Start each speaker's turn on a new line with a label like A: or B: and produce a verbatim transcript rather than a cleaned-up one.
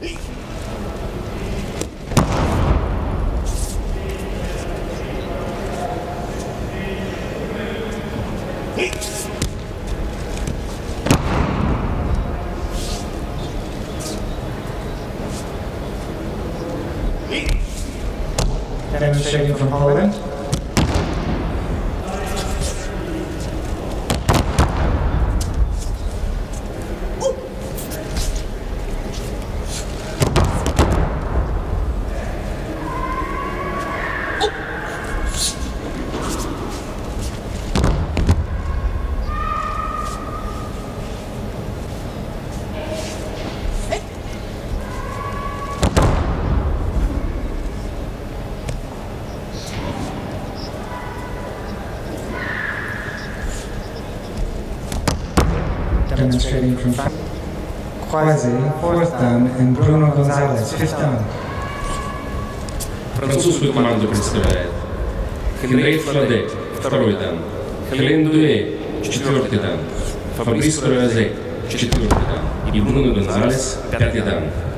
A: Demonstrating from Poland. Demonstrating from Quasi, fourth dan, and Bruno Gonzalez, fifth dan.
B: Французскую команду представляет Хенриет Фладе, второй дан, Хелен Дуэ, четвертый дан, Фабрис Роязе, четвертый дан и Бруно Гонзалес, пятый дан.